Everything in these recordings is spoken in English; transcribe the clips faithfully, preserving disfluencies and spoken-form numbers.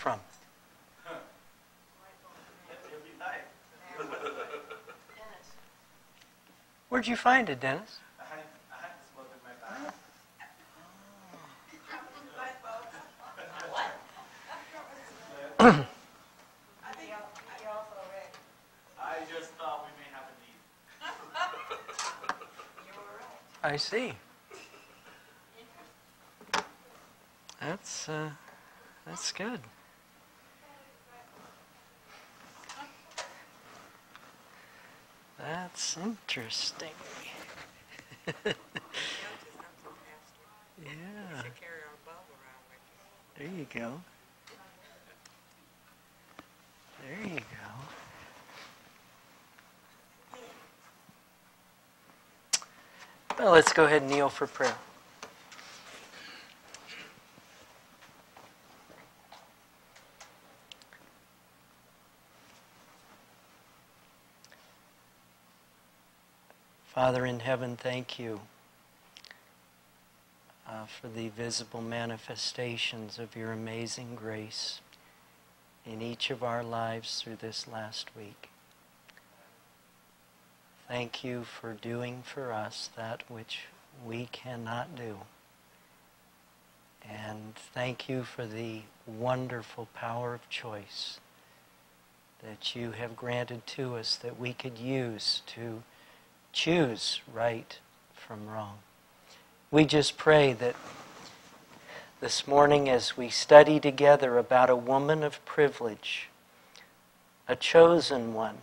from? Where'd you find it, Dennis? I had, I had this book in my bag. I just thought we may have a need. I see. That's uh, that's good. That's interesting. Yeah. There you go. There you go. Well, let's go ahead and kneel for prayer. Father in heaven, thank you uh, for the visible manifestations of your amazing grace in each of our lives through this last week. Thank you for doing for us that which we cannot do. And thank you for the wonderful power of choice that you have granted to us that we could use to choose right from wrong. We just pray that this morning as we study together about a woman of privilege, a chosen one,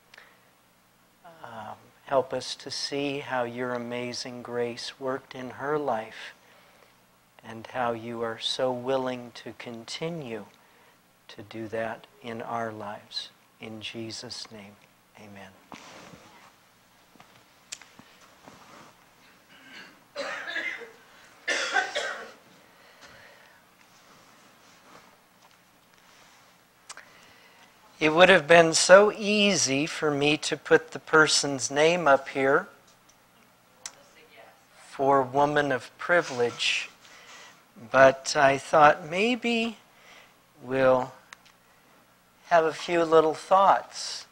um, help us to see how your amazing grace worked in her life and how you are so willing to continue to do that in our lives. In Jesus' name, amen. It would have been so easy for me to put the person's name up here for woman of privilege, but I thought maybe we'll have a few little thoughts.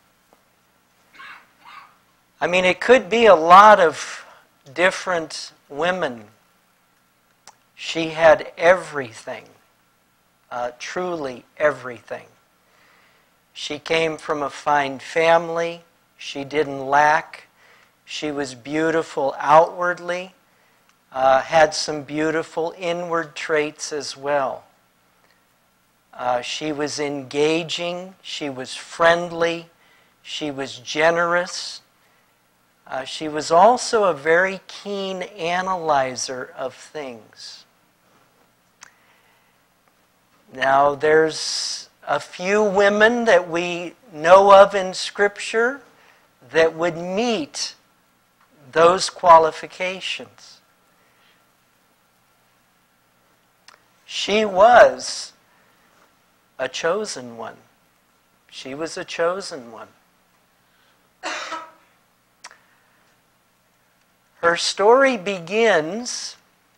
I mean, it could be a lot of different women. She had everything, uh, truly everything. She came from a fine family. She didn't lack. She was beautiful outwardly, uh, had some beautiful inward traits as well. Uh, she was engaging. She was friendly. She was generous. Uh, she was also a very keen analyzer of things. Now, there's a few women that we know of in Scripture that would meet those qualifications. She was a chosen one. She was a chosen one. Her story begins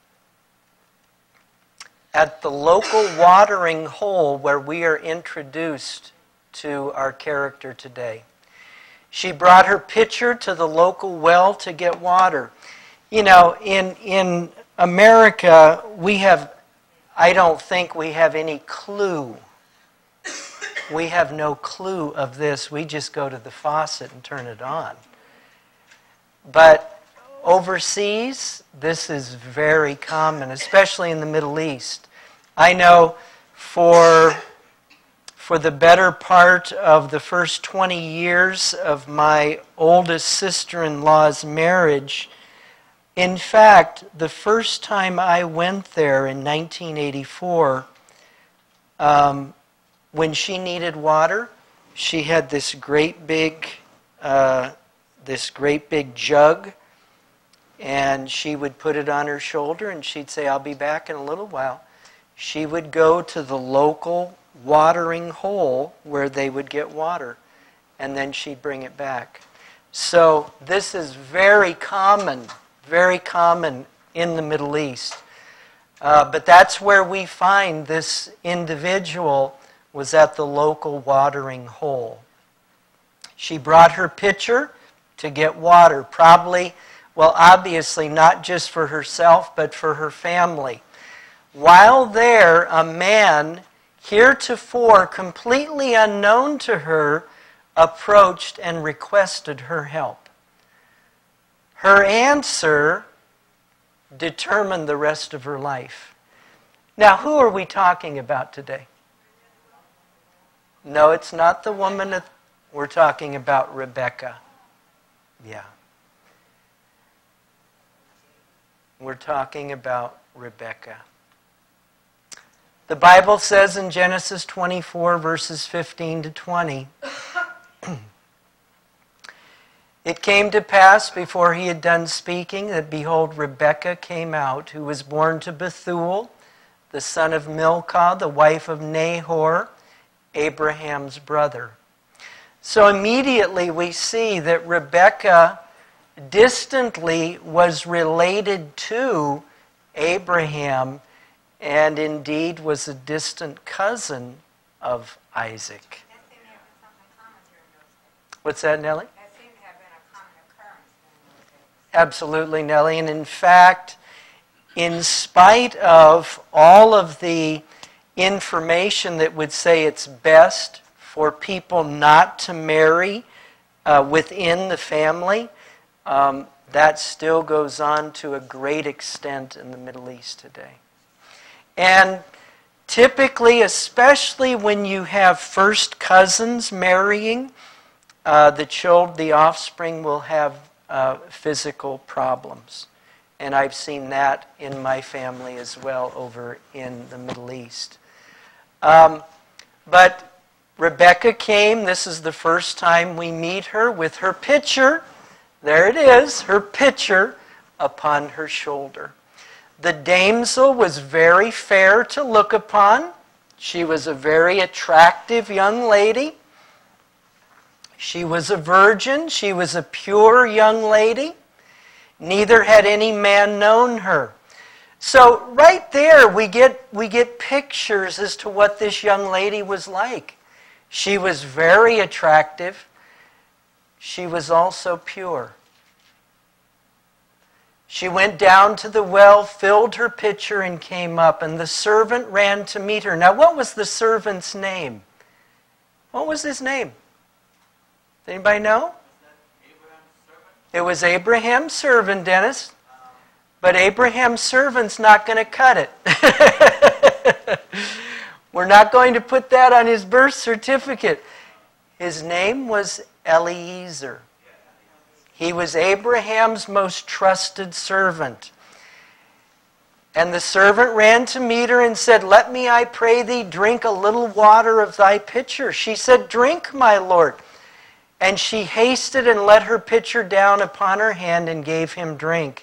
at the local watering hole where we are introduced to our character today. She brought her pitcher to the local well to get water. You know, in, in America, we have, I don't think we have any clue. We have no clue of this. We just go to the faucet and turn it on. But overseas, this is very common, especially in the Middle East. I know for, for the better part of the first twenty years of my oldest sister-in-law's marriage, in fact, the first time I went there in nineteen eighty-four, um, when she needed water, she had this great big, uh, this great big jug. And she would put it on her shoulder and she'd say, I'll be back in a little while. She would go to the local watering hole where they would get water. And then she'd bring it back. So this is very common, very common in the Middle East. Uh, but that's where we find this individual was at the local watering hole. She brought her pitcher to get water, probably, well, obviously not just for herself, but for her family. While there, a man, heretofore completely unknown to her, approached and requested her help. Her answer determined the rest of her life. Now, who are we talking about today? No, it's not the woman. That we're talking about Rebekah. Yeah. We're talking about Rebekah. The Bible says in Genesis twenty-four, verses fifteen to twenty, it came to pass before he had done speaking that, behold, Rebekah came out, who was born to Bethuel, the son of Milcah, the wife of Nahor, Abraham's brother. So immediately we see that Rebekah distantly was related to Abraham, and indeed was a distant cousin of Isaac. That seemed to have been something common during those days. What's that, Nellie? That seemed to have been a common occurrence during those days. Absolutely, Nellie. And in fact, in spite of all of the information that would say it's best for people not to marry uh, within the family, um, that still goes on to a great extent in the Middle East today. And typically, especially when you have first cousins marrying, uh, the child, the offspring will have uh, physical problems. And I've seen that in my family as well over in the Middle East. Um, but Rebekah came. This is the first time we meet her with her pitcher. There it is, her pitcher upon her shoulder. The damsel was very fair to look upon. She was a very attractive young lady. She was a virgin. She was a pure young lady. Neither had any man known her. So right there we get, we get pictures as to what this young lady was like. She was very attractive. She was also pure. She went down to the well, filled her pitcher, and came up. And the servant ran to meet her. Now, what was the servant's name? What was his name? Does anybody know? It was Abraham's servant, Dennis. But Abraham's servant's not going to cut it. We're not going to put that on his birth certificate. His name was Eliezer. He was Abraham's most trusted servant. And the servant ran to meet her and said, "Let me, I pray thee, drink a little water of thy pitcher." She said, "Drink, my lord." And she hasted and let her pitcher down upon her hand and gave him drink.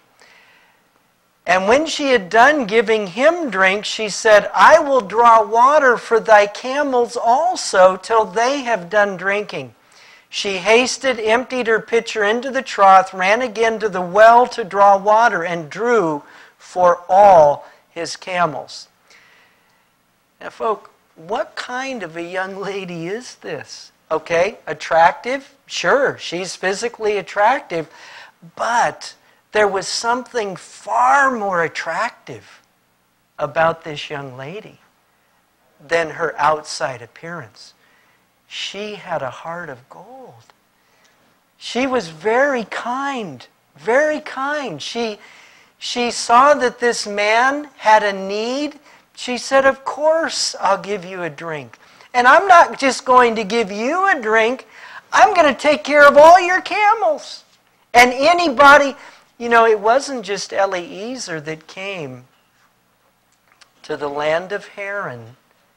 And when she had done giving him drink, she said, "I will draw water for thy camels also till they have done drinking." She hasted, emptied her pitcher into the trough, ran again to the well to draw water, and drew for all his camels. Now, folk, what kind of a young lady is this? Okay, attractive? Sure, she's physically attractive, but there was something far more attractive about this young lady than her outside appearance. She had a heart of gold. She was very kind, very kind. She, she saw that this man had a need. She said, "Of course I'll give you a drink. And I'm not just going to give you a drink. I'm going to take care of all your camels." And anybody, you know, it wasn't just Eliezer that came to the land of Haran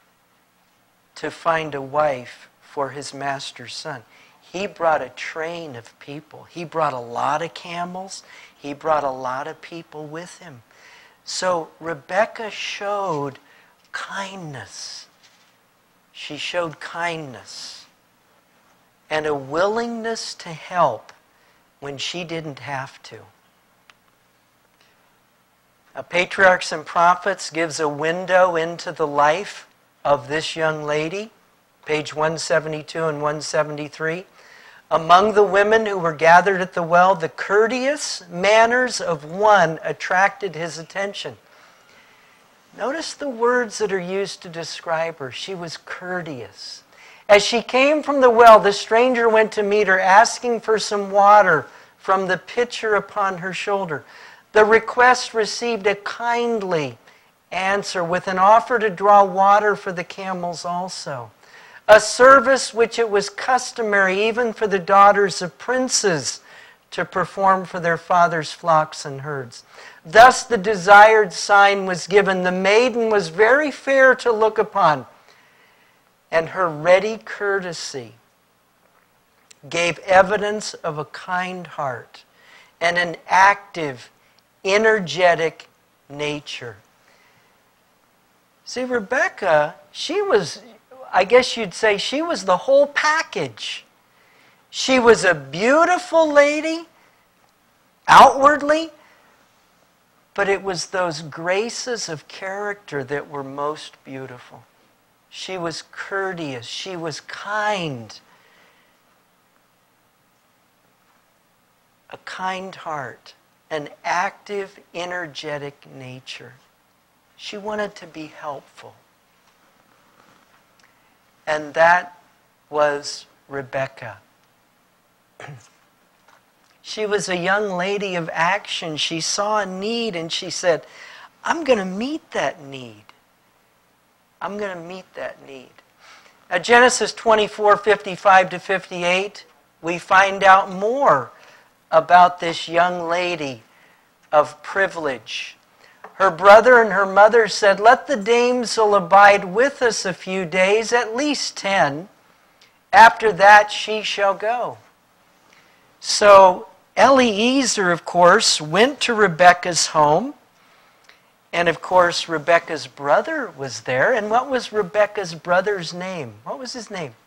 to find a wife for his master's son. He brought a train of people. He brought a lot of camels. He brought a lot of people with him. So Rebekah showed kindness. She showed kindness and a willingness to help when she didn't have to. A Patriarchs and Prophets gives a window into the life of this young lady. page one seventy-two and one seventy-three. Among the women who were gathered at the well, the courteous manners of one attracted his attention. Notice the words that are used to describe her. She was courteous. As she came from the well, the stranger went to meet her, asking for some water from the pitcher upon her shoulder. The request received a kindly answer with an offer to draw water for the camels also, a service which it was customary even for the daughters of princes to perform for their father's flocks and herds. Thus the desired sign was given. The maiden was very fair to look upon, and her ready courtesy gave evidence of a kind heart and an active, energetic nature. See, Rebekah, she was, I guess you'd say, she was the whole package. She was a beautiful lady, outwardly, but it was those graces of character that were most beautiful. She was courteous. She was kind. A kind heart. An active, energetic nature. She wanted to be helpful. And that was Rebekah. She was a young lady of action. She saw a need and she said, I'm going to meet that need. I'm going to meet that need. Now, Genesis twenty-four, fifty-five to fifty-eight, we find out more about this young lady of privilege. Her brother and her mother said, let the damsel abide with us a few days, at least ten. After that she shall go. So Eliezer, of course, went to Rebekah's home. And of course, Rebekah's brother was there. And what was Rebekah's brother's name? What was his name?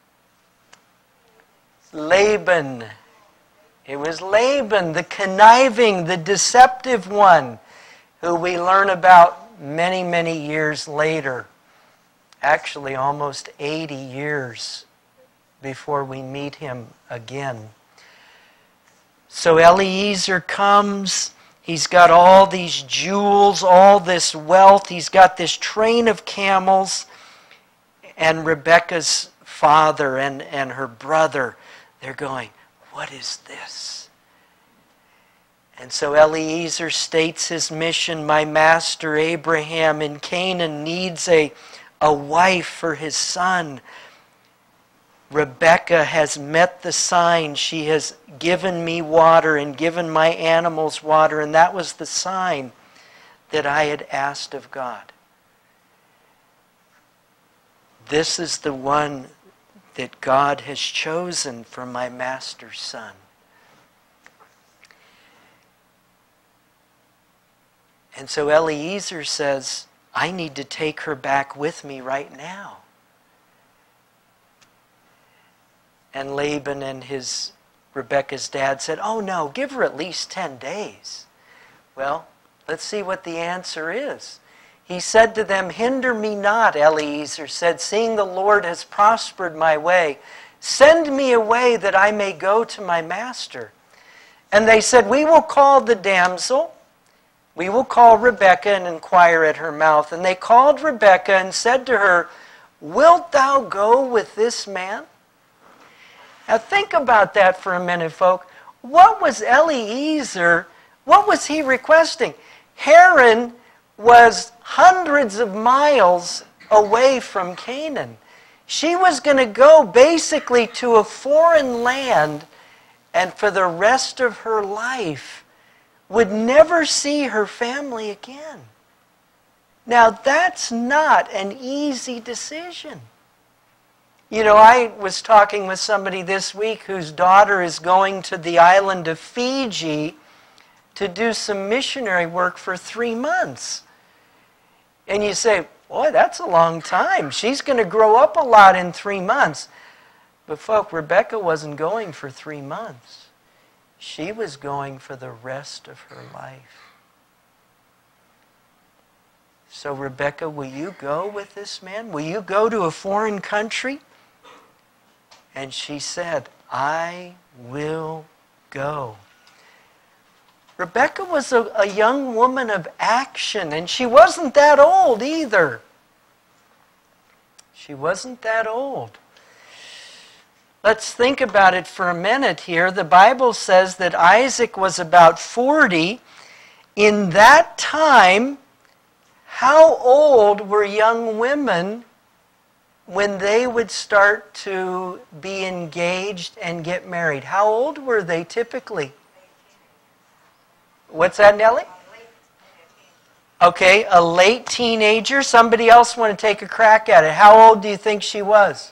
Laban. It was Laban, the conniving, the deceptive one, who we learn about many, many years later. Actually, almost eighty years before we meet him again. So Eliezer comes. He's got all these jewels, all this wealth. He's got this train of camels. And Rebekah's father and, and her brother, they're going, what is this? And so Eliezer states his mission. My master Abraham in Canaan needs a, a wife for his son. Rebekah has met the sign. She has given me water and given my animals water. And that was the sign that I had asked of God. This is the one that God has chosen for my master's son. And so Eliezer says, I need to take her back with me right now. And Laban and his Rebekah's dad said, oh no, give her at least ten days. Well, let's see what the answer is. He said to them, hinder me not, Eliezer said, seeing the Lord has prospered my way. Send me away that I may go to my master. And they said, we will call the damsel. We will call Rebekah and inquire at her mouth. And they called Rebekah and said to her, wilt thou go with this man? Now think about that for a minute, folk. What was Eliezer, what was he requesting? Haran was hundreds of miles away from Canaan. She was going to go basically to a foreign land and for the rest of her life would never see her family again. Now that's not an easy decision. You know, I was talking with somebody this week whose daughter is going to the island of Fiji to do some missionary work for three months. And you say, boy, that's a long time. She's going to grow up a lot in three months. But folk, Rebekah wasn't going for three months. She was going for the rest of her life. So Rebekah, will you go with this man? Will you go to a foreign country And she said, I will go. Rebekah was a, a young woman of action, and she wasn't that old either. She wasn't that old. Let's think about it for a minute here. The Bible says that Isaac was about forty. In that time, how old were young women when they would start to be engaged and get married? How old were they typically? What's that, Nellie? Okay, a late teenager. Somebody else want to take a crack at it. How old do you think she was?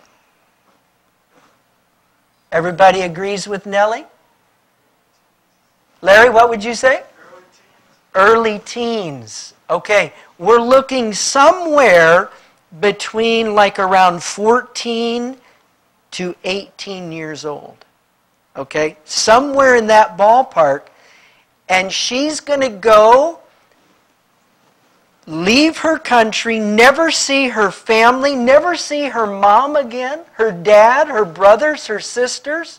Everybody agrees with Nellie? Larry, what would you say? Early teens. Early teens. Okay, we're looking somewhere between like around fourteen to eighteen years old. Okay, somewhere in that ballpark. And she's going to go, leave her country, never see her family, never see her mom again, her dad, her brothers, her sisters.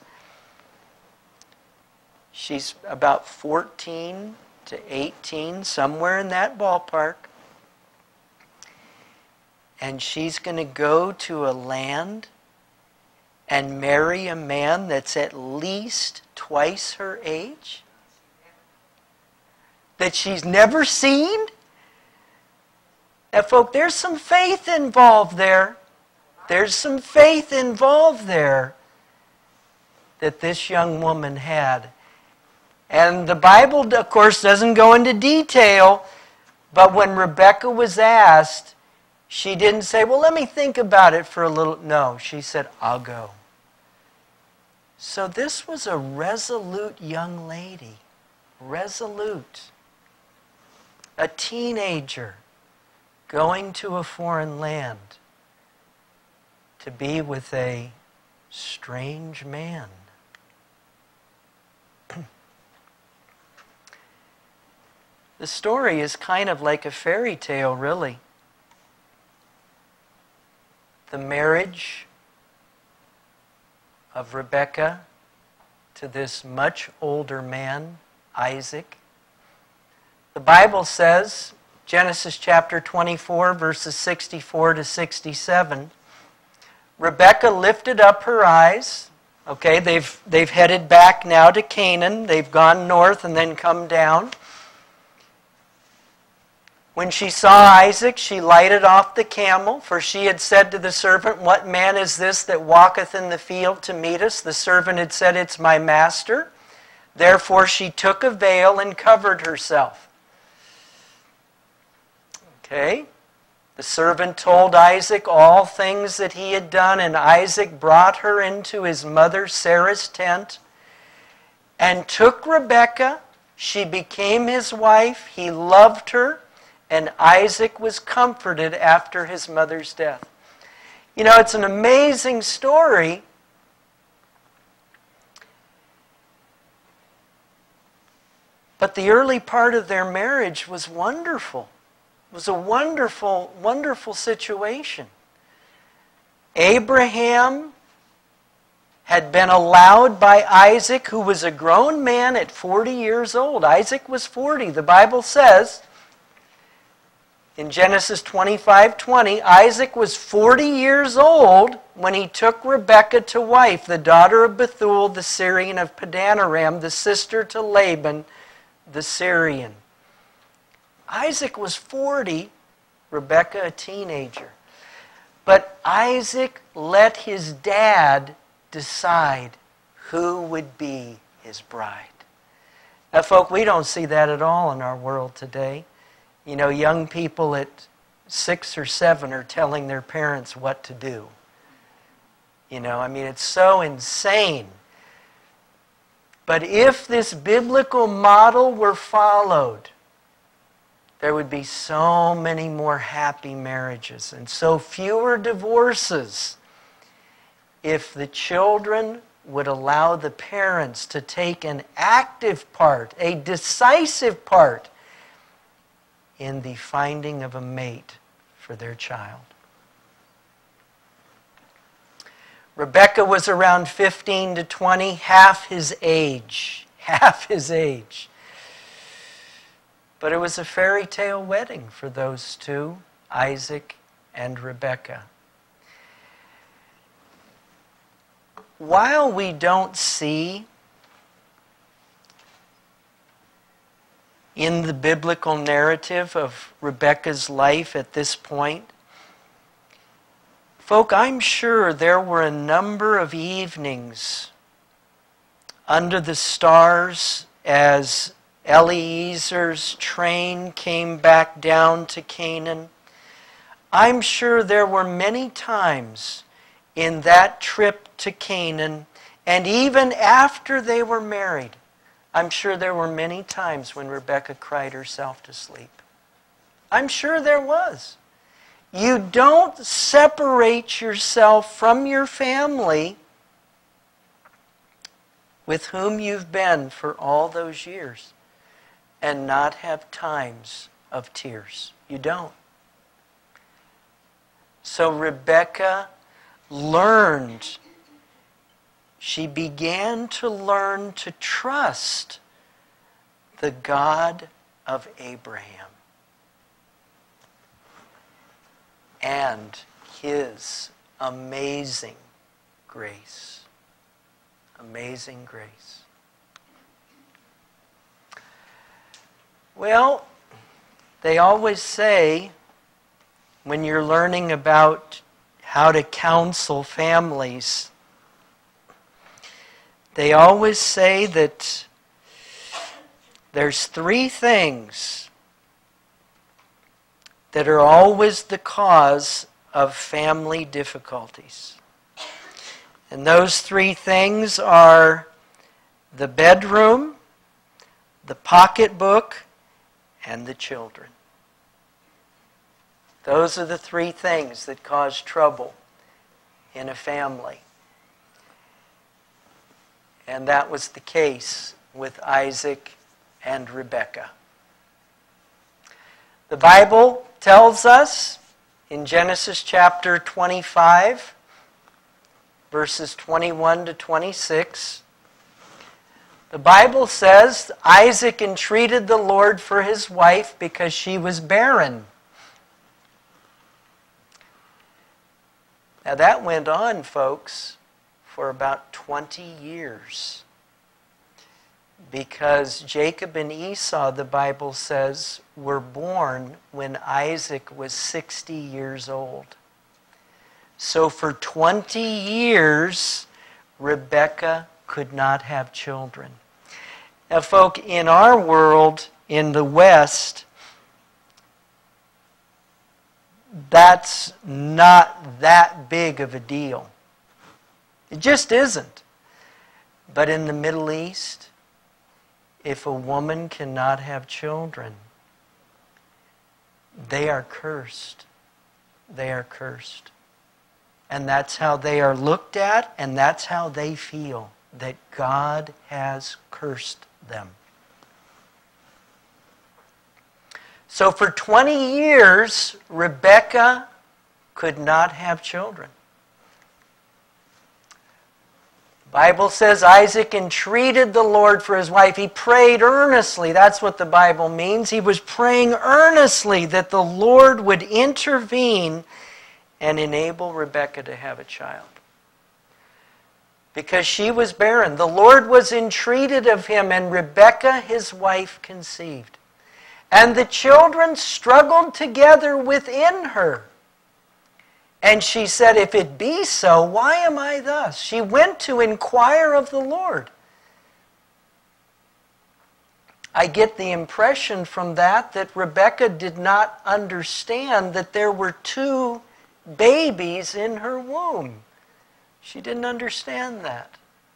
She's about fourteen to eighteen, somewhere in that ballpark. And she's going to go to a land and marry a man that's at least twice her age, that she's never seen. Now, folk, there's some faith involved there. There's some faith involved there that this young woman had. And the Bible, of course, doesn't go into detail, but when Rebekah was asked, she didn't say, well, let me think about it for a little. No, she said, I'll go. So this was a resolute young lady. Resolute. A teenager going to a foreign land to be with a strange man. The story is kind of like a fairy tale, really. The marriage of Rebekah to this much older man, Isaac. The Bible says, Genesis chapter twenty-four, verses sixty-four to sixty-seven, Rebekah lifted up her eyes. Okay, they've, they've headed back now to Canaan. They've gone north and then come down. When she saw Isaac, she lighted off the camel, for she had said to the servant, what man is this that walketh in the field to meet us? The servant had said, it's my master. Therefore she took a veil and covered herself. Okay. The servant told Isaac all things that he had done, and Isaac brought her into his mother Sarah's tent and took Rebekah. She became his wife. He loved her, and Isaac was comforted after his mother's death. You know, it's an amazing story. But the early part of their marriage was wonderful. It was a wonderful, wonderful situation. Abraham had been allowed by Isaac, who was a grown man at forty years old. Isaac was forty. The Bible says in Genesis twenty-five twenty, Isaac was forty years old when he took Rebekah to wife, the daughter of Bethuel, the Syrian of Padanaram, the sister to Laban, the Syrian. Isaac was forty, Rebekah a teenager. But Isaac let his dad decide who would be his bride. Now, folk, we don't see that at all in our world today. You know, young people at six or seven are telling their parents what to do. You know, I mean, it's so insane. But if this biblical model were followed, there would be so many more happy marriages and so fewer divorces if the children would allow the parents to take an active part, a decisive part in the finding of a mate for their child. Rebekah was around fifteen to twenty, half his age. Half his age. But it was a fairy tale wedding for those two, Isaac and Rebekah. While we don't see in the biblical narrative of Rebekah's life at this point, folk, I'm sure there were a number of evenings under the stars as Eliezer's train came back down to Canaan. I'm sure there were many times in that trip to Canaan, and even after they were married, I'm sure there were many times when Rebekah cried herself to sleep. I'm sure there was. You don't separate yourself from your family with whom you've been for all those years and not have times of tears. You don't. So Rebekah learned, she began to learn to trust the God of Abraham and His amazing grace. Amazing grace. Well, they always say, when you're learning about how to counsel families, they always say that there's three things that are always the cause of family difficulties. And those three things are the bedroom, the pocketbook, and the children. Those are the three things that cause trouble in a family. And that was the case with Isaac and Rebekah. The Bible tells us in Genesis chapter twenty-five, verses twenty-one to twenty-six, the Bible says Isaac entreated the Lord for his wife because she was barren. Now that went on, folks, for about twenty years. Because Jacob and Esau, the Bible says, were born when Isaac was sixty years old. So for twenty years, Rebekah could not have children. Now, folk, in our world, in the West, that's not that big of a deal. It just isn't. But in the Middle East, if a woman cannot have children, they are cursed. They are cursed. And that's how they are looked at, and that's how they feel, that God has cursed them. So for twenty years, Rebekah could not have children. The Bible says Isaac entreated the Lord for his wife. He prayed earnestly. That's what the Bible means. He was praying earnestly that the Lord would intervene and enable Rebekah to have a child. Because she was barren. The Lord was entreated of him, and Rebekah, his wife, conceived. And the children struggled together within her. And she said, if it be so, why am I thus? She went to inquire of the Lord. I get the impression from that that Rebekah did not understand that there were two babies in her womb. She didn't understand that.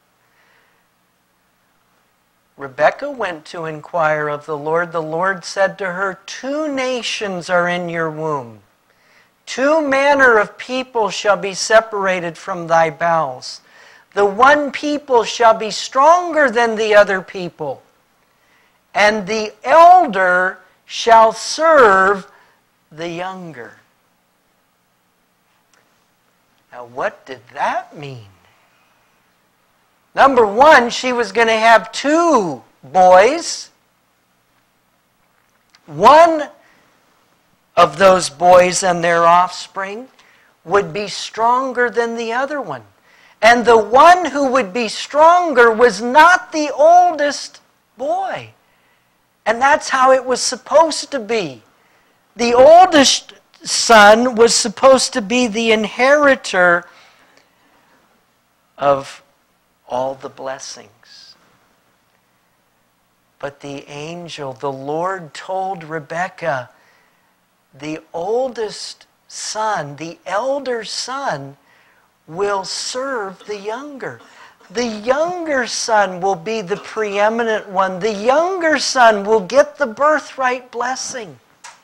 Rebekah went to inquire of the Lord. The Lord said to her, two nations are in your womb. Two manner of people shall be separated from thy bowels. The one people shall be stronger than the other people, and the elder shall serve the younger. Now, what did that mean? Number one, she was going to have two boys. One of those boys and their offspring would be stronger than the other one. And the one who would be stronger was not the oldest boy. And that's how it was supposed to be. The oldest son was supposed to be the inheritor of all the blessings. But the angel, the Lord, told Rebekah, the oldest son, the elder son, will serve the younger. The younger son will be the preeminent one. The younger son will get the birthright blessing.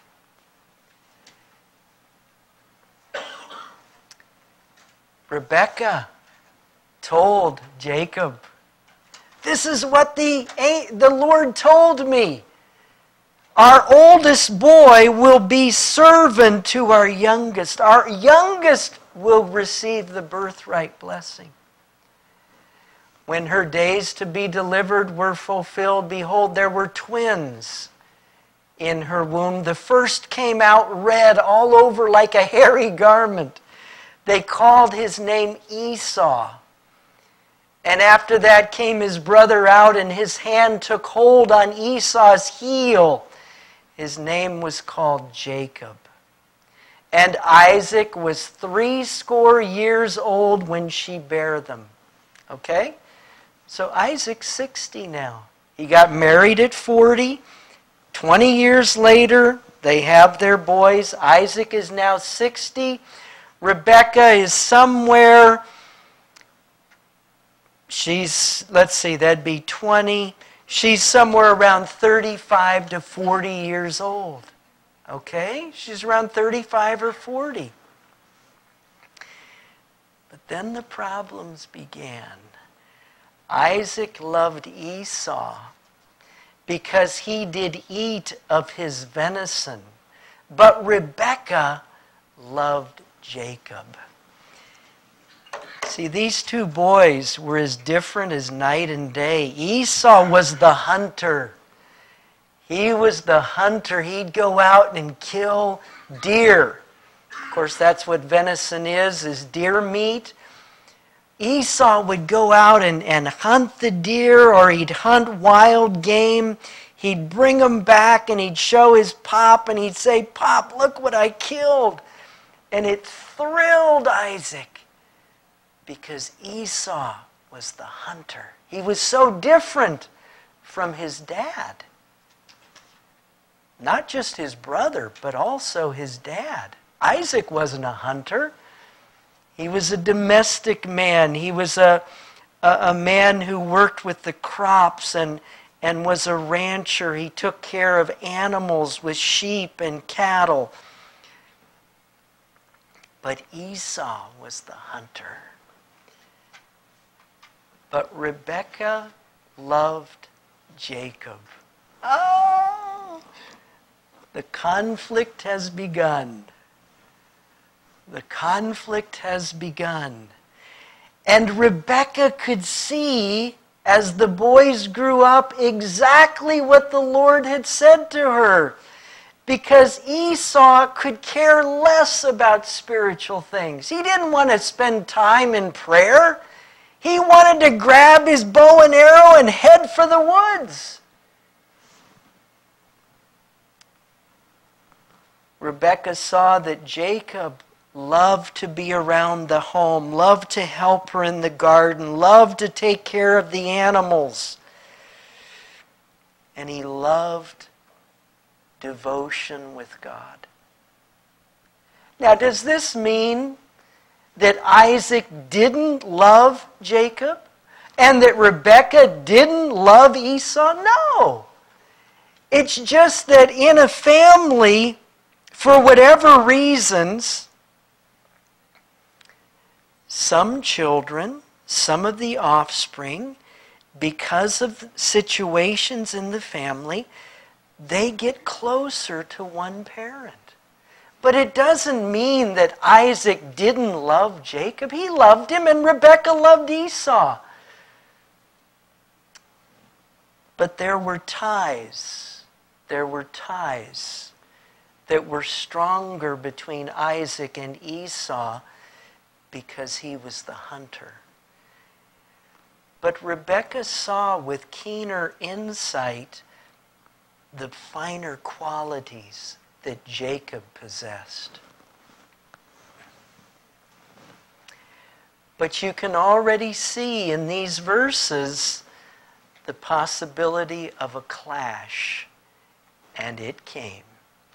Rebekah told Jacob, this is what the, the Lord told me. Our oldest boy will be servant to our youngest. Our youngest will receive the birthright blessing. When her days to be delivered were fulfilled, behold, there were twins in her womb. The first came out red all over like a hairy garment. They called his name Esau. And after that came his brother out, and his hand took hold on Esau's heel. His name was called Jacob. And Isaac was threescore years old when she bare them. Okay? So Isaac's sixty now. He got married at forty. twenty years later, they have their boys. Isaac is now sixty. Rebekah is somewhere, she's, let's see, that'd be twenty. She's somewhere around thirty-five to forty years old. Okay? She's around thirty-five or forty. But then the problems began. Isaac loved Esau because he did eat of his venison. But Rebekah loved Jacob. See, these two boys were as different as night and day. Esau was the hunter. He was the hunter. He'd go out and kill deer. Of course, that's what venison is, is deer meat. Esau would go out and, and hunt the deer, or he'd hunt wild game. He'd bring them back and he'd show his pop and he'd say, "Pop, look what I killed." And it thrilled Isaac because Esau was the hunter. He was so different from his dad. Not just his brother, but also his dad. Isaac wasn't a hunter. He was a domestic man. He was a, a, a man who worked with the crops and, and was a rancher. He took care of animals with sheep and cattle. But Esau was the hunter. But Rebekah loved Jacob. Oh! The conflict has begun. The conflict has begun. And Rebekah could see, as the boys grew up, exactly what the Lord had said to her. Because Esau could care less about spiritual things. He didn't want to spend time in prayer. He wanted to grab his bow and arrow and head for the woods. Rebekah saw that Jacob loved to be around the home, loved to help her in the garden, loved to take care of the animals. And he loved devotion with God. Now, does this mean that Isaac didn't love Jacob and that Rebekah didn't love Esau? No. It's just that in a family, for whatever reasons, some children, some of the offspring, because of situations in the family, they get closer to one parent. But it doesn't mean that Isaac didn't love Jacob. He loved him, and Rebekah loved Esau. But there were ties. There were ties that were stronger between Isaac and Esau because he was the hunter. But Rebekah saw with keener insight the finer qualities that Jacob possessed. But you can already see in these verses the possibility of a clash, and it came.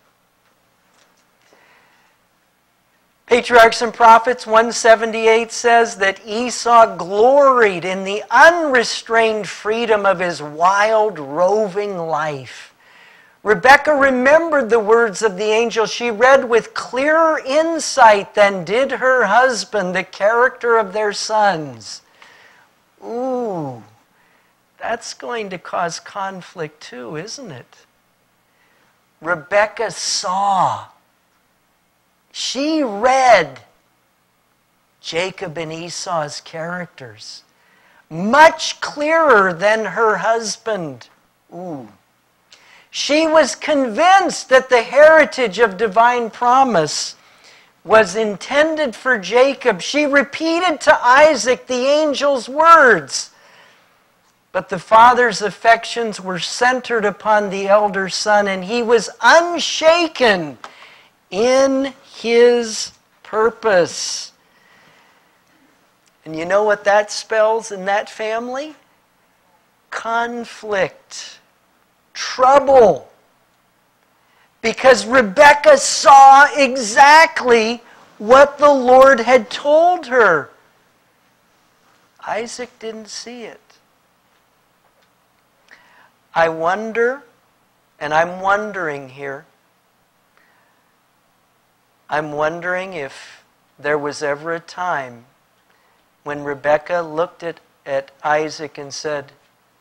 Patriarchs and Prophets one seventy-eight says that Esau gloried in the unrestrained freedom of his wild, roving life. Rebekah remembered the words of the angel. She read with clearer insight than did her husband the character of their sons. Ooh, that's going to cause conflict too, isn't it? Rebekah saw. She read Jacob and Esau's characters much clearer than her husband. Ooh. She was convinced that the heritage of divine promise was intended for Jacob. She repeated to Isaac the angel's words. But the father's affections were centered upon the elder son, and he was unshaken in his purpose. And you know what that spells in that family? Conflict. Trouble. Because Rebekah saw exactly what the Lord had told her. Isaac didn't see it. I wonder, and I'm wondering here, I'm wondering if there was ever a time when Rebekah looked at, at Isaac and said,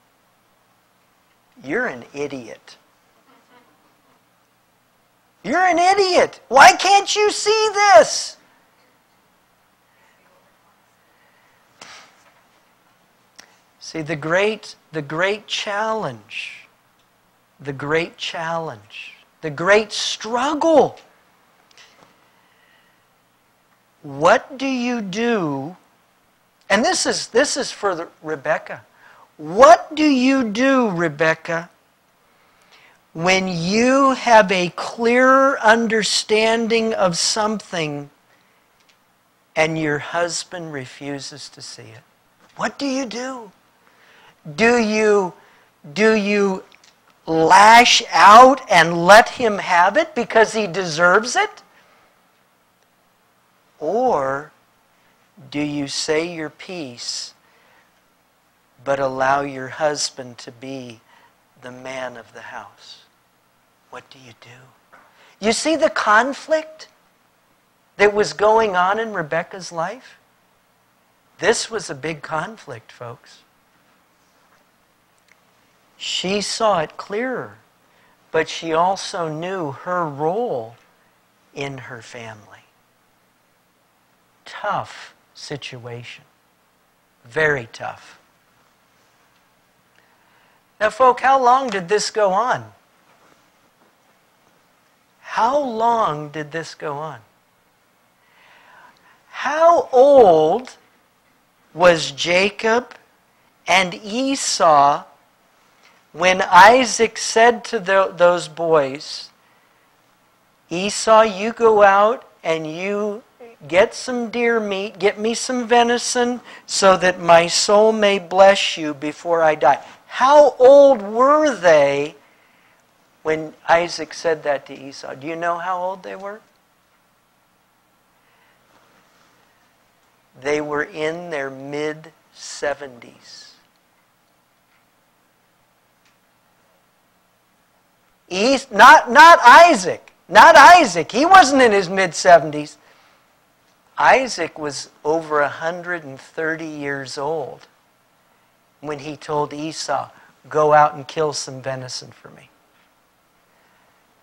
"You're an idiot. You're an idiot. Why can't you see this?" See, the great, the great challenge, the great challenge, the great struggle. What do you do? And this is, this is for the, Rebekah. What do you do, Rebekah, when you have a clearer understanding of something and your husband refuses to see it? What do you do? Do you, do you lash out and let him have it because he deserves it? Or do you say your piece but allow your husband to be the man of the house? What do you do? You see the conflict that was going on in Rebekah's life? This was a big conflict, folks. She saw it clearer, but she also knew her role in her family. Tough situation. Very tough. Now, folk, how long did this go on? How long did this go on? How old was Jacob and Esau when Isaac said to the, those boys, "Esau, you go out and you get some deer meat, get me some venison, so that my soul may bless you before I die"? How old were they when Isaac said that to Esau? Do you know how old they were? They were in their mid-seventies. East, not, not Isaac. Not Isaac. He wasn't in his mid-seventies. Isaac was over one hundred thirty years old when he told Esau, "Go out and kill some venison for me."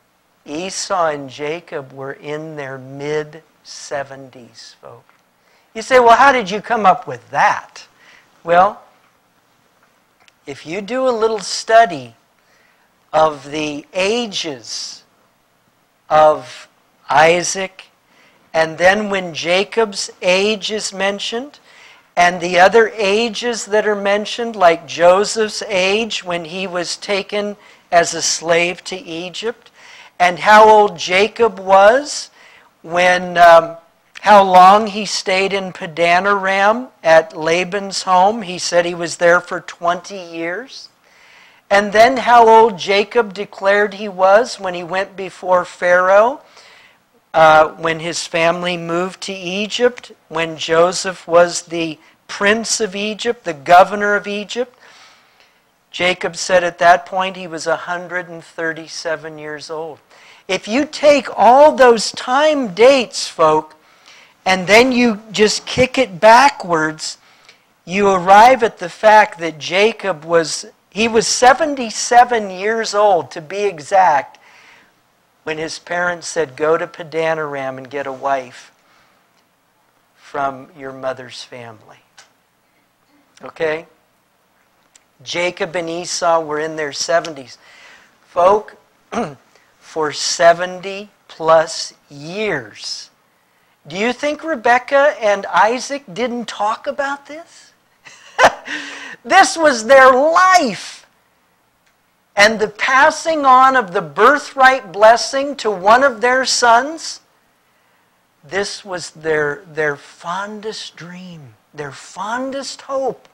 Esau and Jacob were in their mid seventies, folks. You say, well, how did you come up with that? Well, if you do a little study of the ages of Isaac, and then when Jacob's age is mentioned, and the other ages that are mentioned, like Joseph's age when he was taken as a slave to Egypt, and how old Jacob was when, um, how long he stayed in Padanaram at Laban's home. He said he was there for twenty years. And then how old Jacob declared he was when he went before Pharaoh, uh, when his family moved to Egypt, when Joseph was the prince of Egypt, the governor of Egypt. Jacob said at that point he was one hundred thirty-seven years old. If you take all those time dates, folk, and then you just kick it backwards, you arrive at the fact that Jacob was, he was seventy-seven years old, to be exact, when his parents said, go to Padanaram and get a wife from your mother's family. Okay? Jacob and Esau were in their seventies. Folk, for seventy plus years. Do you think Rebekah and Isaac didn't talk about this? This was their life. And the passing on of the birthright blessing to one of their sons, this was their, their fondest dream, their fondest hope.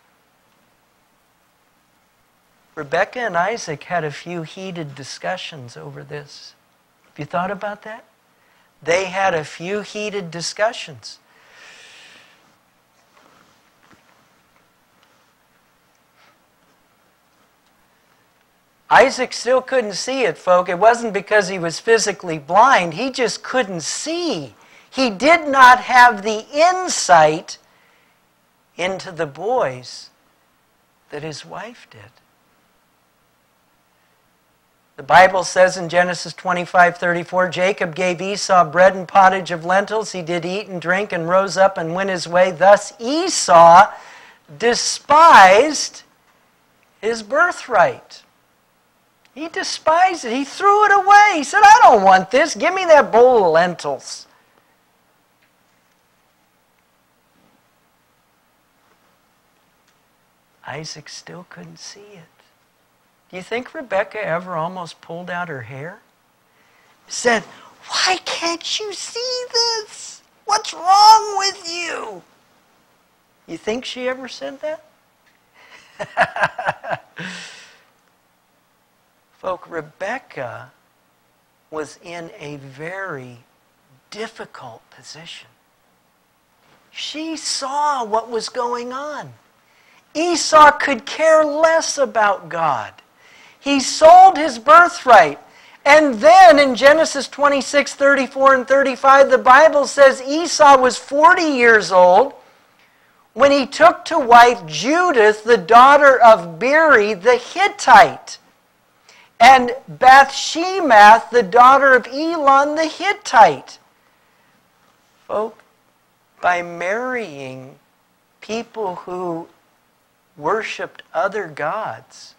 Rebekah and Isaac had a few heated discussions over this. Have you thought about that? They had a few heated discussions. Isaac still couldn't see it, folk. It wasn't because he was physically blind. He just couldn't see. He did not have the insight into the boys that his wife did. The Bible says in Genesis twenty-five thirty-four, Jacob gave Esau bread and pottage of lentils. He did eat and drink and rose up and went his way. Thus Esau despised his birthright. He despised it. He threw it away. He said, I don't want this. Give me that bowl of lentils. Isaac still couldn't see it. Do you think Rebekah ever almost pulled out her hair? Said, why can't you see this? What's wrong with you? You think she ever said that? Folk, Rebekah was in a very difficult position. She saw what was going on. Esau could care less about God. He sold his birthright. And then in Genesis twenty-six, thirty-four, and thirty-five, the Bible says Esau was forty years old when he took to wife Judith, the daughter of Beeri the Hittite, and Bathshemath, the daughter of Elon the Hittite. Folk, by marrying people who worshipped other gods,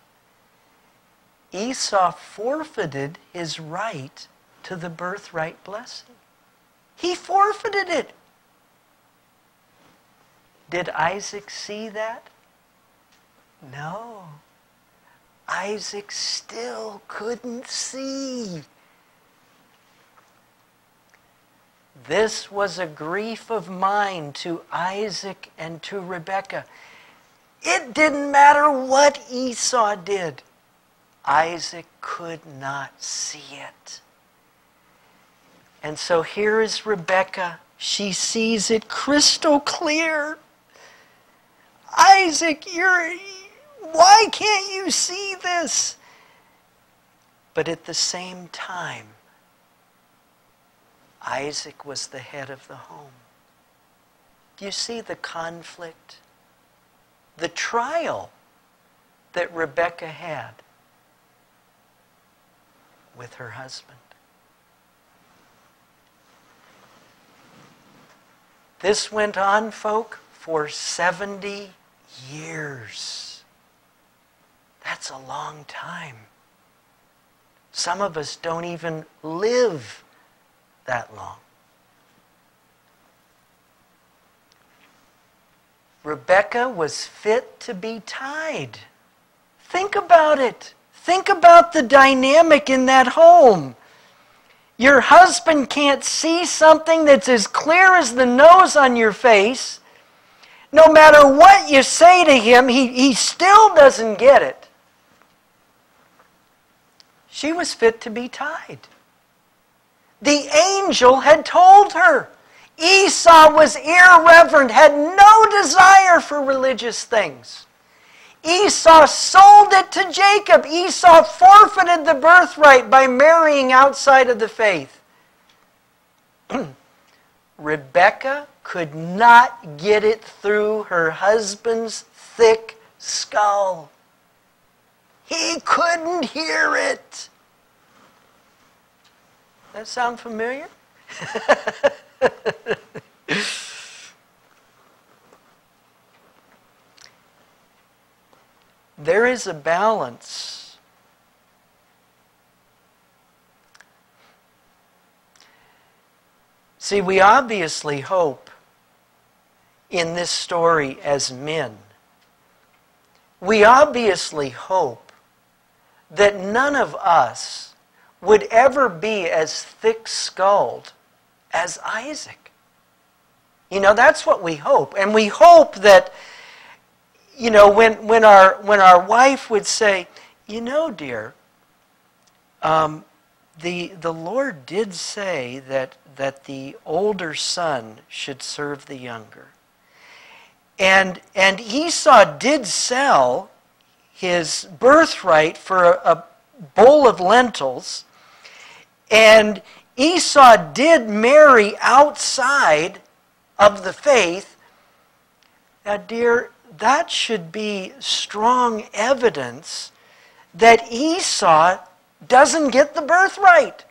Esau forfeited his right to the birthright blessing. He forfeited it. Did Isaac see that? No. Isaac still couldn't see. This was a grief of mine to Isaac and to Rebekah. It didn't matter what Esau did. Isaac could not see it. And so here is Rebekah. She sees it crystal clear. Isaac, you're, why can't you see this? But at the same time, Isaac was the head of the home. Do you see the conflict? The trial that Rebekah had with her husband. This went on, folk, for seventy years. That's a long time. Some of us don't even live that long. Rebekah was fit to be tied. Think about it. Think about the dynamic in that home. Your husband can't see something that's as clear as the nose on your face. No matter what you say to him, he, he still doesn't get it. She was fit to be tied. The angel had told her. Esau was irreverent, had no desire for religious things. Esau sold it to Jacob. Esau forfeited the birthright by marrying outside of the faith. Rebekah could not get it through her husband's thick skull. He couldn't hear it. That sound familiar? There is a balance. See, we obviously hope in this story as men. We obviously hope that none of us would ever be as thick-skulled as Isaac. You know, that's what we hope. And we hope that, you know, when, when, our, when our wife would say, you know, dear, um, the, the Lord did say that, that the older son should serve the younger. And, and Esau did sell his birthright for a, a bowl of lentils. And Esau did marry outside of the faith. Now, dear, that should be strong evidence that Esau doesn't get the birthright.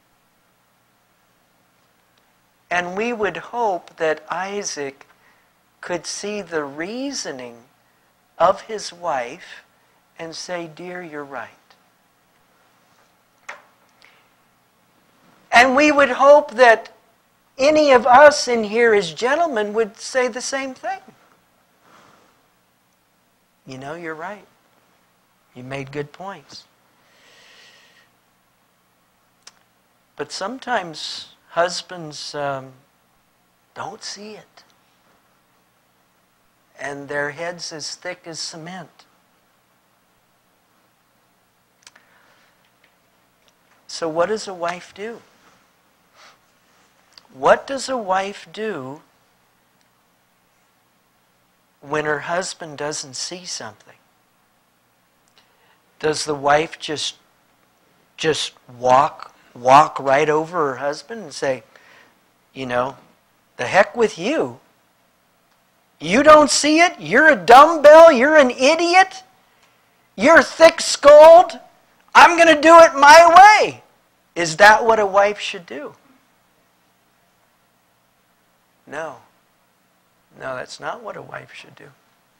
And we would hope that Isaac could see the reasoning of his wife and say, dear, you're right. And we would hope that any of us in here as gentlemen would say the same thing. You know, you're right. You made good points. But sometimes husbands um, don't see it. And their head's as thick as cement. So what does a wife do? What does a wife do when her husband doesn't see something? Does the wife just just walk walk right over her husband and say, you know, the heck with you? You don't see it? You're a dumbbell? You're an idiot? You're thick-skulled? I'm going to do it my way. Is that what a wife should do? No. No, that's not what a wife should do.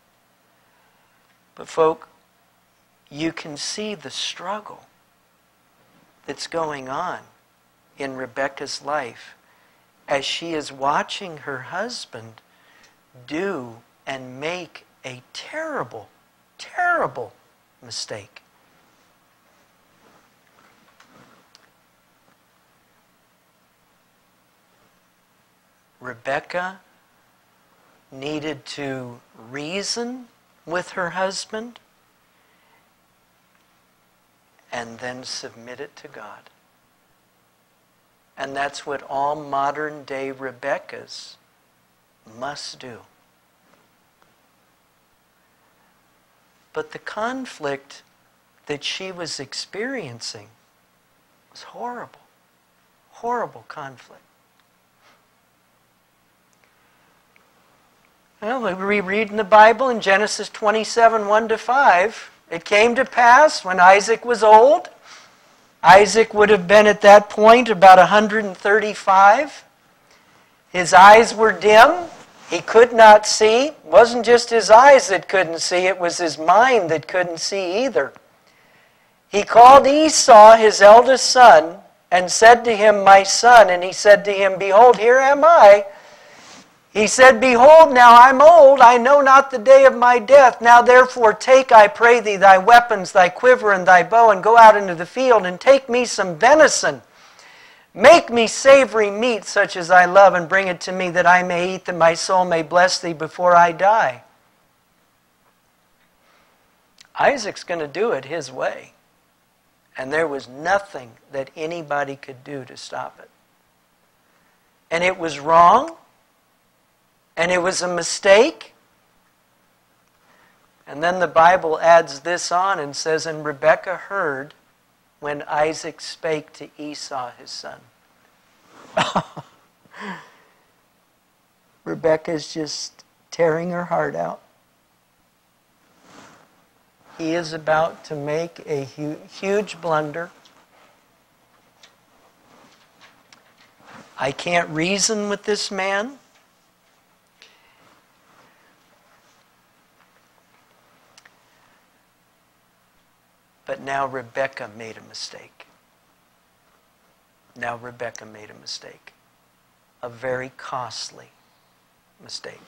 But folk, you can see the struggle that's going on in Rebekah's life as she is watching her husband do and make a terrible, terrible mistake. Rebekah needed to reason with her husband and then submit it to God. And that's what all modern day Rebeccas must do. But the conflict that she was experiencing was horrible. Horrible conflict. Well, we read in the Bible in Genesis twenty-seven, one to five, it came to pass when Isaac was old. Isaac would have been at that point about one hundred thirty-five. His eyes were dim. He could not see. It wasn't just his eyes that couldn't see, it was his mind that couldn't see either. He called Esau, his eldest son, and said to him, "My son." And he said to him, "Behold, here am I." He said, "Behold, now I'm old, I know not the day of my death. Now therefore take, I pray thee, thy weapons, thy quiver, and thy bow, and go out into the field, and take me some venison. Make me savory meat such as I love, and bring it to me, that I may eat, that my soul may bless thee before I die." Isaac's going to do it his way. And there was nothing that anybody could do to stop it. And it was wrong. And it was a mistake. And then the Bible adds this on and says, "And Rebekah heard when Isaac spake to Esau his son." Rebekah's just tearing her heart out. He is about to make a hu- huge blunder. I can't reason with this man. But now Rebekah made a mistake. Now Rebekah made a mistake. A very costly mistake.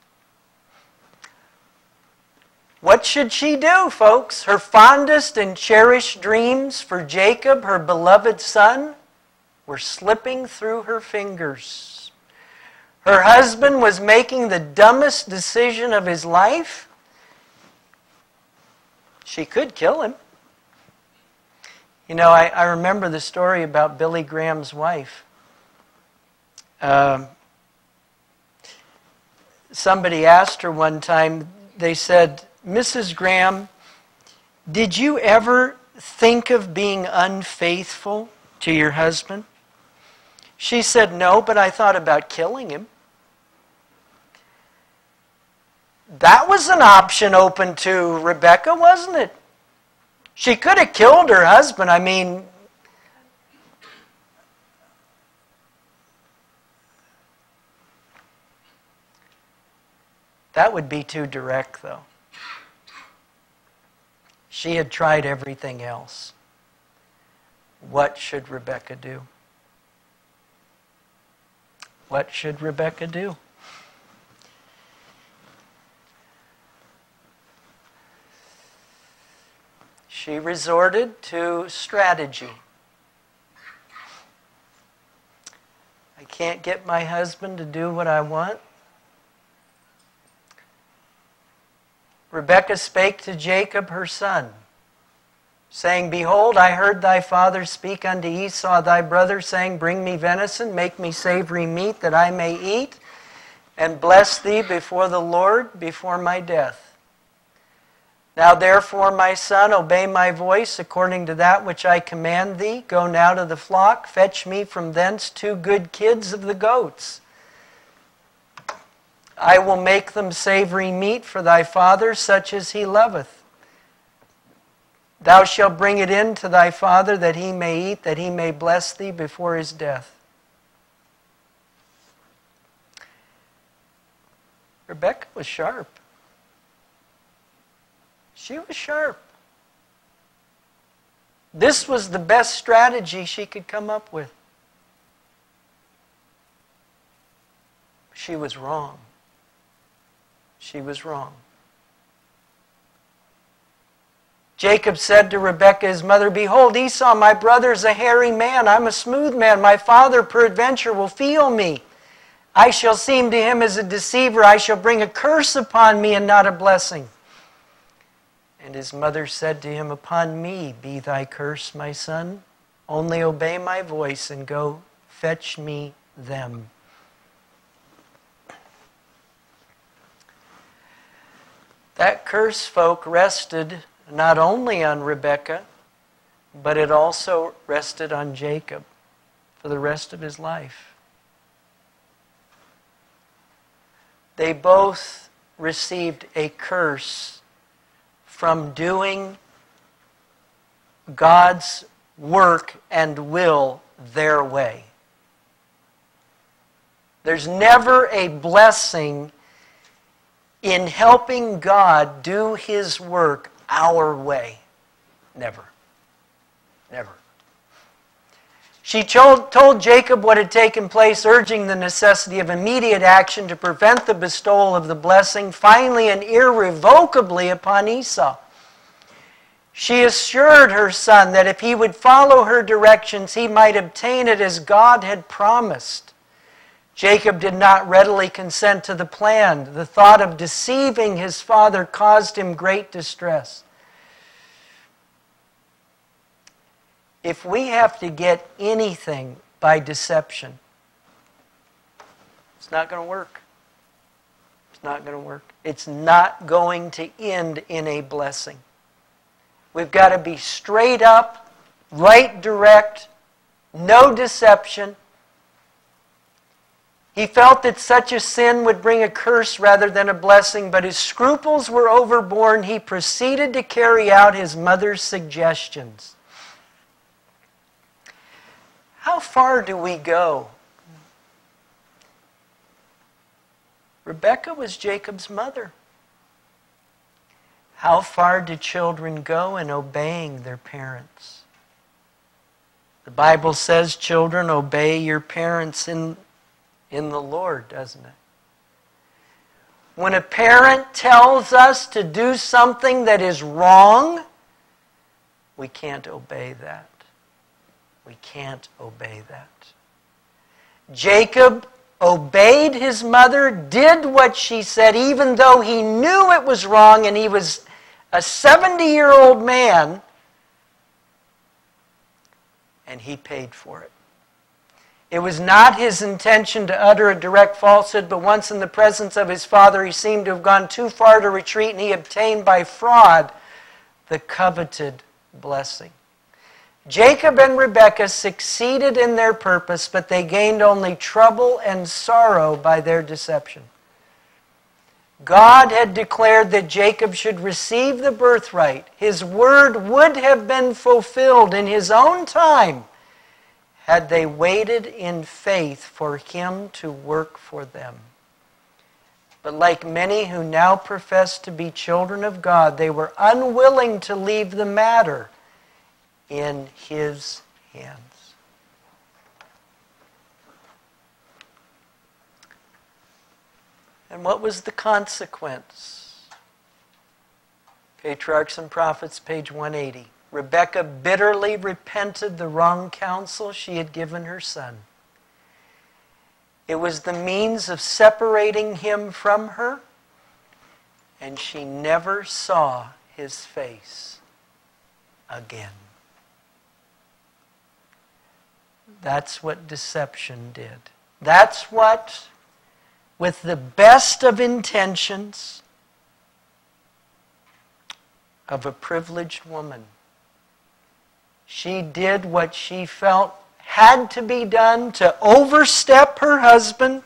What should she do, folks? Her fondest and cherished dreams for Jacob, her beloved son, were slipping through her fingers. Her husband was making the dumbest decision of his life. She could kill him. You know, I, I remember the story about Billy Graham's wife. Um, somebody asked her one time, they said, "Missus Graham, did you ever think of being unfaithful to your husband?" She said, "No, but I thought about killing him." That was an option open to Rebekah, wasn't it? She could have killed her husband. I mean, that would be too direct, though. She had tried everything else. What should Rebekah do? What should Rebekah do? She resorted to strategy. I can't get my husband to do what I want. Rebekah spake to Jacob her son, saying, "Behold, I heard thy father speak unto Esau thy brother, saying, Bring me venison, make me savory meat, that I may eat, and bless thee before the Lord before my death. Now therefore, my son, obey my voice according to that which I command thee. Go now to the flock, fetch me from thence two good kids of the goats. I will make them savory meat for thy father, such as he loveth. Thou shalt bring it in to thy father, that he may eat, that he may bless thee before his death." Rebekah was sharp. She was sharp. This was the best strategy she could come up with. She was wrong. She was wrong. Jacob said to Rebekah his mother, "Behold, Esau my brother is a hairy man. I'm a smooth man. My father peradventure will feel me. I shall seem to him as a deceiver. I shall bring a curse upon me and not a blessing." And his mother said to him, "Upon me be thy curse, my son. Only obey my voice and go fetch me them." That curse, folk, rested not only on Rebekah, but it also rested on Jacob for the rest of his life. They both received a curse from doing God's work and will their way. There's never a blessing in helping God do His work our way. Never. Never. She told, told Jacob what had taken place, urging the necessity of immediate action to prevent the bestowal of the blessing, finally and irrevocably, upon Esau. She assured her son that if he would follow her directions, he might obtain it as God had promised. Jacob did not readily consent to the plan. The thought of deceiving his father caused him great distress. If we have to get anything by deception, it's not going to work. It's not going to work. It's not going to end in a blessing. We've got to be straight up, right direct, no deception. He felt that such a sin would bring a curse rather than a blessing, but his scruples were overborne. He proceeded to carry out his mother's suggestions. How far do we go? Rebekah was Jacob's mother. How far do children go in obeying their parents? The Bible says, children, obey your parents in, in the Lord, doesn't it? When a parent tells us to do something that is wrong, we can't obey that. We can't obey that. Jacob obeyed his mother, did what she said, even though he knew it was wrong, and he was a seventy-year-old man, and he paid for it. It was not his intention to utter a direct falsehood, but once in the presence of his father, he seemed to have gone too far to retreat, and he obtained by fraud the coveted blessing. Jacob and Rebekah succeeded in their purpose, but they gained only trouble and sorrow by their deception. God had declared that Jacob should receive the birthright. His word would have been fulfilled in his own time had they waited in faith for him to work for them. But like many who now profess to be children of God, they were unwilling to leave the matter in his hands. And what was the consequence? Patriarchs and Prophets, page one eighty. Rebekah bitterly repented the wrong counsel she had given her son. It was the means of separating him from her, and she never saw his face again. That's what deception did. That's what, with the best of intentions of a privileged woman, she did what she felt had to be done to overstep her husband.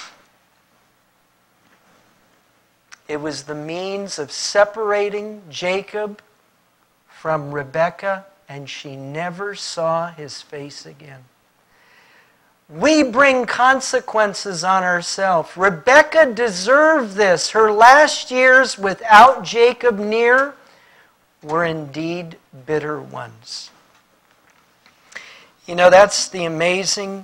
It was the means of separating Jacob from Rebekah, and she never saw his face again. We bring consequences on ourselves. Rebekah deserved this. Her last years without Jacob near were indeed bitter ones. You know, that's the amazing,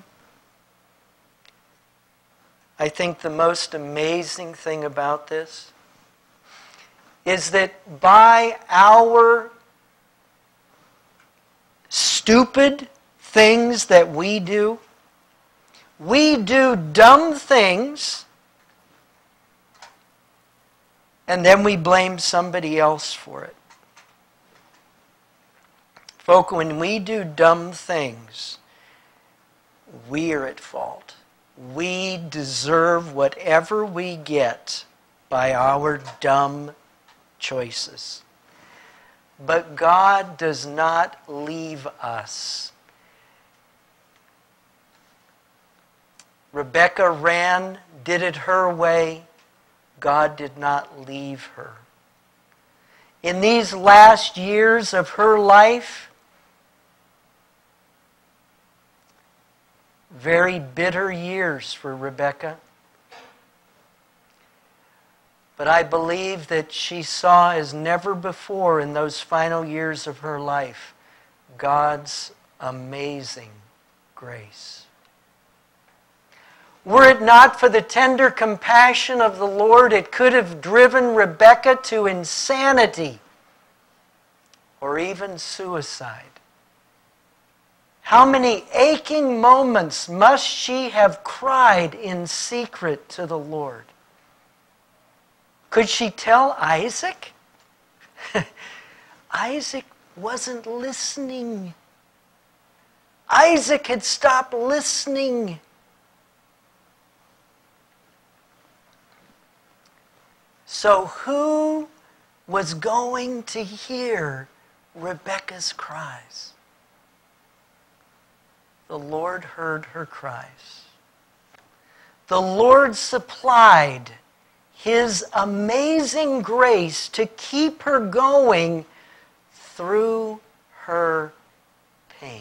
I think the most amazing thing about this is that by our stupid things that we do, we do dumb things, and then we blame somebody else for it. Folk, when we do dumb things, we are at fault. We deserve whatever we get by our dumb choices. But God does not leave us. Rebekah ran, did it her way. God did not leave her. In these last years of her life, Very bitter years for Rebekah. But I believe that she saw as never before in those final years of her life God's amazing grace. Were it not for the tender compassion of the Lord, it could have driven Rebekah to insanity or even suicide. How many aching moments must she have cried in secret to the Lord? Could she tell Isaac? Isaac wasn't listening. Isaac had stopped listening. So who was going to hear Rebekah's cries? The Lord heard her cries. The Lord supplied His amazing grace to keep her going through her pain.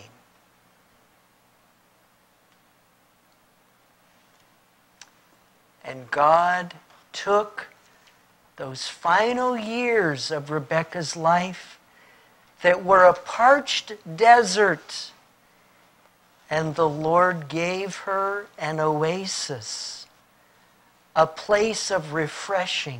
And God took those final years of Rebekah's life that were a parched desert, and the Lord gave her an oasis, a place of refreshing.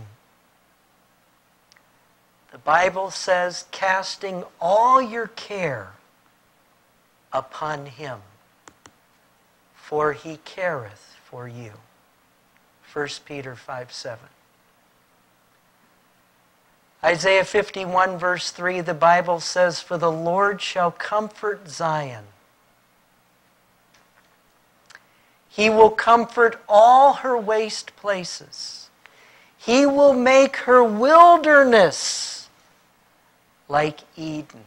The Bible says, casting all your care upon Him, for He careth for you. First Peter five seven. Isaiah fifty-one verse three, the Bible says, for the Lord shall comfort Zion. He will comfort all her waste places. He will make her wilderness like Eden,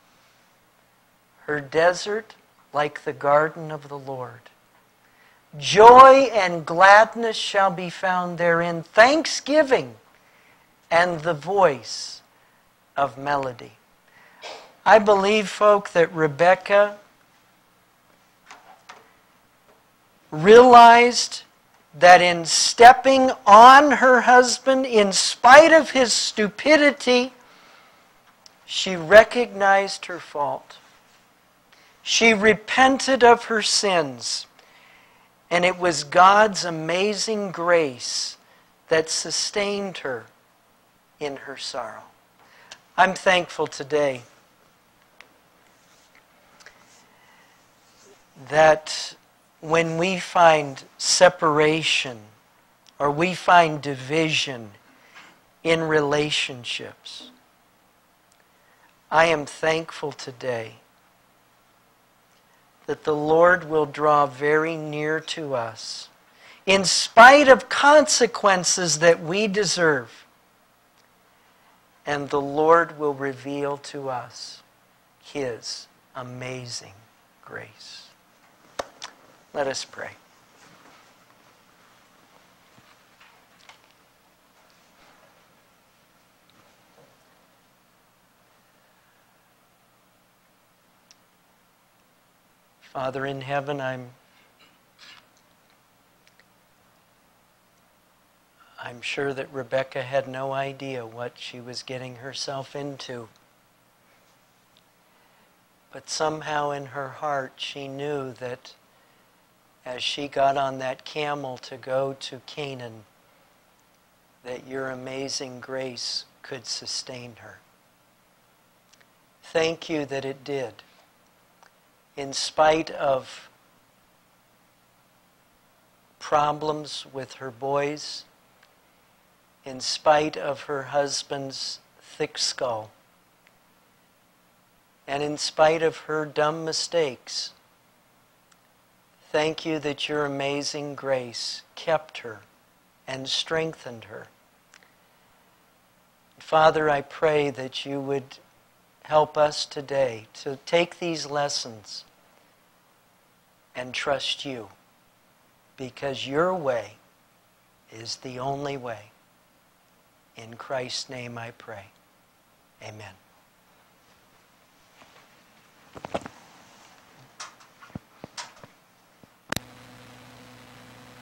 her desert like the garden of the Lord. Joy and gladness shall be found therein, thanksgiving and the voice of melody. I believe, folk, that Rebekah realized that in stepping on her husband, in spite of his stupidity, she recognized her fault. She repented of her sins, and it was God's amazing grace that sustained her in her sorrow. I'm thankful today that when we find separation or we find division in relationships, I am thankful today that the Lord will draw very near to us in spite of consequences that we deserve. And the Lord will reveal to us His amazing grace. Let us pray. Father in heaven, I'm I'm sure that Rebekah had no idea what she was getting herself into. But somehow in her heart she knew that as she got on that camel to go to Canaan, that your amazing grace could sustain her. Thank you that it did. In spite of problems with her boys, in spite of her husband's thick skull, and in spite of her dumb mistakes, thank you that your amazing grace kept her and strengthened her. Father, I pray that you would help us today to take these lessons and trust you, because your way is the only way. In Christ's name I pray. Amen.